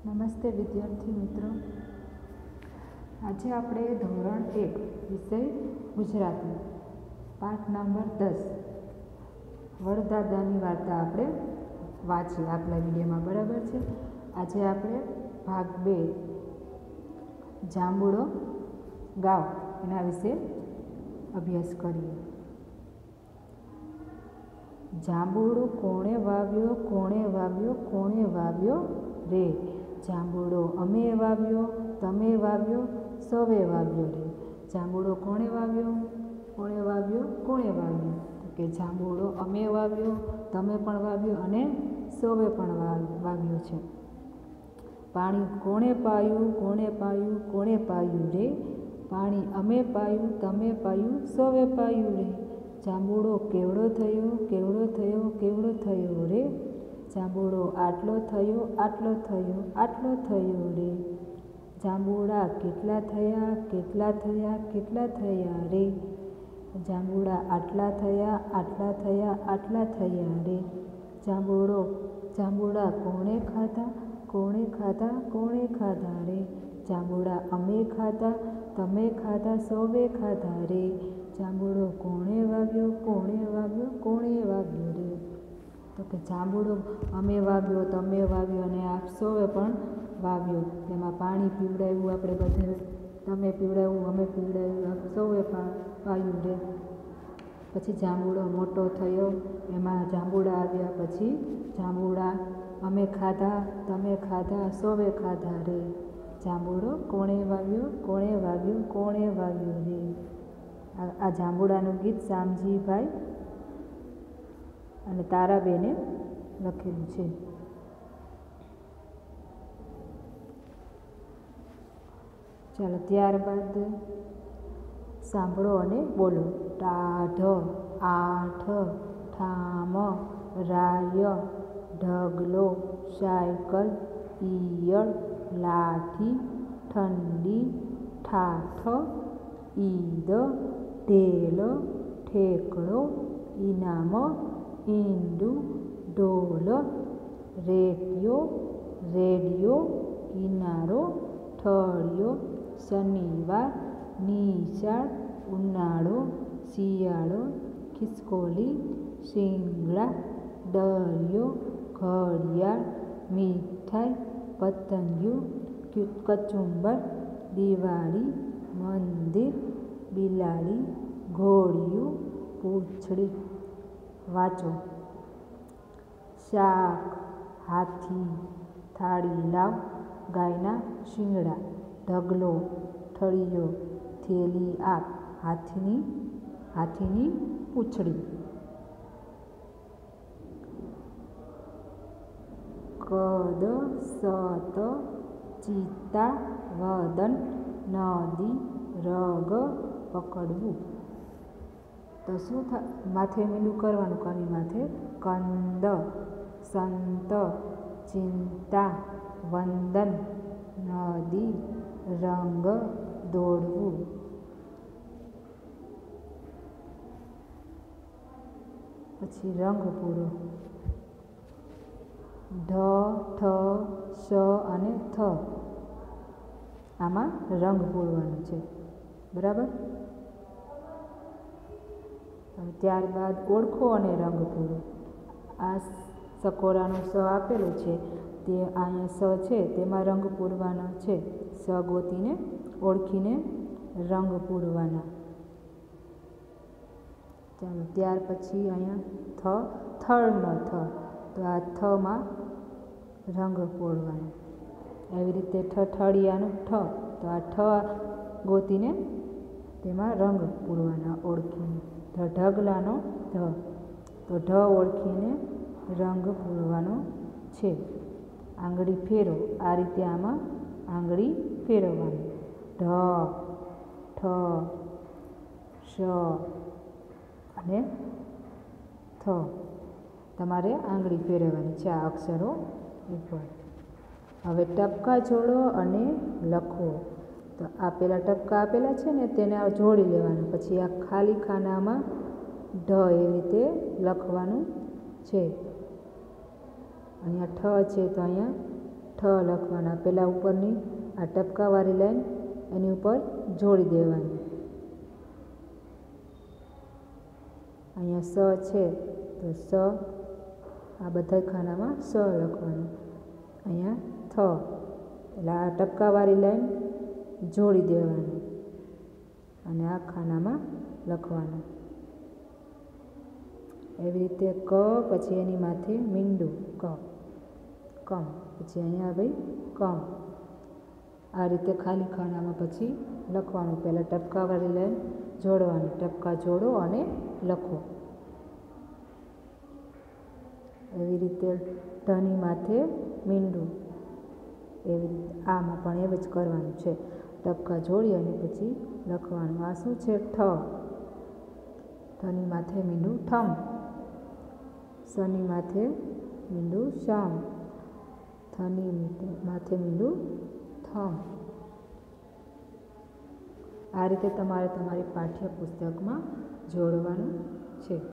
નમસ્તે વિદ્યાર્થી મિત્રો, આજે આપણે ધોરણ 1 વિષય ગુજરાતી પાઠ નંબર 10 વડદાદાની વાર્તા આપણે વાંચી આગલા વિડીયોમાં, બરાબર છે. આજે આપણે ભાગ 2 જાંબુડો ગાવ એના વિશે અભ્યાસ કરીએ. જાંબુડો કોણે વાવ્યો, કોણે વાવ્યો, કોણે વાવ્યો રે. જાંબુડો અમે વાવ્યો, તમે વાવ્યો, સૌએ વાવ્યો રે. જાંબુડો કોણે વાવ્યો, કોણે વાવ્યો, કોણે વાવ્યો? તો કે જાંબુડો અમે વાવ્યો, તમે પણ વાવ્યો અને સૌએ પણ વાવ્યો છે. પાણી કોણે પાયું, કોણે પાયું, કોણે પાયું રે. પાણી અમે પાયું, તમે પાયું, સૌએ પાયું રે. જાંબુડો કેવડો થયો, કેવડો થયો, કેવડો થયો રે. જાંબુડો આટલો થયો, આટલો થયો, આટલો થયો રે. જાંબુડા કેટલા થયા, કેટલા થયા, કેટલા થયા રે. જાંબુડા આટલા થયા, આટલા થયા, આટલા થયા રે. જાંબુડા કોણે ખાધા, કોણે ખાધા, કોણે ખાધા રે. જાંબુડા અમે ખાધા, તમે ખાધા, સૌએ ખાધા રે. જાંબુડો કોણે વાવ્યો, કોણે વાવ્યો, કોણે વાવ્યો રે. તો કે જાંબુડો અમે વાવ્યો, તમે વાવ્યો અને આપ સૌએ પણ વાવ્યો. તેમાં પાણી પીવડાવ્યું આપણે બધે, તમે પીવડાવ્યું, અમે પીવડાવ્યું, આપ સૌએ પાયું રે. પછી જાંબુડો મોટો થયો, એમાં જાંબુડા આવ્યા. પછી જાંબુડા અમે ખાધા, તમે ખાધા, સૌએ ખાધા રે. જાંબુડો કોણે વાવ્યો, કોણે વાવ્યો, કોણે વાવ્યો રે. આ જાંબુડાનું ગીત શામજીભાઈ અને તારાબેને લખેલું છે. ચાલો ત્યારબાદ સાંભળો અને બોલો. ટાઢ, આઠ, ઠામ, રાય, ઢગલો, સાયકલ, ઈયળ, લાઠી, ઠંડી, ઠાઠ, ઈદ, ઢેલ, ઠેકડો, ઇનામ, ઈંડું, ઢોલ, રેડિયો, રેડિયો, કિનારો, ઠળિયો, શનિવાર, નિશાળ, ઉનાળો, શિયાળો, ખિસકોલી, શિંગડા, દરિયો, ઘડિયાળ, મીઠાઈ, પતંગિયું, કચુંબર, દિવાળી, મંદિર, બિલાડી, ઘોડિયું, પૂંછડી. વાંચો. શાક, હાથી, થાળી લાવ, ગાયના શિંગડા, ઢગલો, ઠળિયો, થેલી આપ, હાથીની પૂંછડી. કદ, સત, ચિત્તા, વદન, નદી, રગ, પકડવું. તો શું માથે મીંડું કરવાનું, કની માથે. કંદ, સંત, ચિંતા, વંદન, નદી, રંગ, દોડવું. પછી રંગ પૂરો. ઢ, ઠ, શ અને થ, આમાં રંગ પૂરવાનું છે, બરાબર. ત્યારબાદ ઓળખો અને રંગ પૂરો. આ સકોરાનો સ આપેલો છે, તે અહીંયા સ છે, તેમાં રંગ પૂરવાનો છે. સ ગોતીને ઓળખીને રંગ પૂરવાના. ચાલો ત્યાર પછી અહીંયા થળનો થ, તો આ થમાં રંગ પૂરવાનો. એવી રીતે ઠળિયાનું ઠ, તો આ ઠ ગોતીને તેમાં રંગ પૂરવાના ઓળખીને. ઢગલાનો ઢ, તો ઢ ઓળખીને રંગ પૂરવાનો છે. આંગળી ફેરો, આ રીતે આમાં આંગળી ફેરવવાની. ઢ, ઠ, શ અને થ, તમારે આંગળી ફેરવવાની છે આ અક્ષરો ઉપર. હવે ટપકા જોડો અને લખો. તો આ પેલા ટપકા આપેલા છે ને, તેને જોડી લેવાના. પછી આ ખાલી ખાનામાં ઢ એવી રીતે લખવાનું છે. અહીંયા ઠ છે તો અહીંયા ઠ લખવાના। પહેલાં ઉપરની આ ટપકાવાળી લાઈન એની ઉપર જોડી દેવાની। અહીંયા સ છે તો સ, આ બધા ખાનામાં સ લખવાનું। અહીંયા થ, એટલે આ ટપકાવાળી લાઈન જોડી દેવાની અને આ ખાનામાં લખવાનું। એવી રીતે ક, પછી એની માથે મીંડું ક, કમ, પછી અહીંયા ભાઈ કમ। આ રીતે ખાલી ખાનામાં પછી લખવાનું। પહેલાં ટપકાવાળી લાઈન જોડવાની, ટપકા જોડો અને લખો। એવી રીતે ઢની માથે મીંડું, એવી રીતે આમાં પણ એવું જ કરવાનું છે। ટપકા જોડી અને પછી લખવાનું। આ શું છે? ઠ, ઠની માથે મીંડું ઠમ, સની માથે મીંડું શમ, થની માથે મીંડું થમ। આ રીતે તમારે તમારી પાઠ્યપુસ્તકમાં જોડવાનું છે।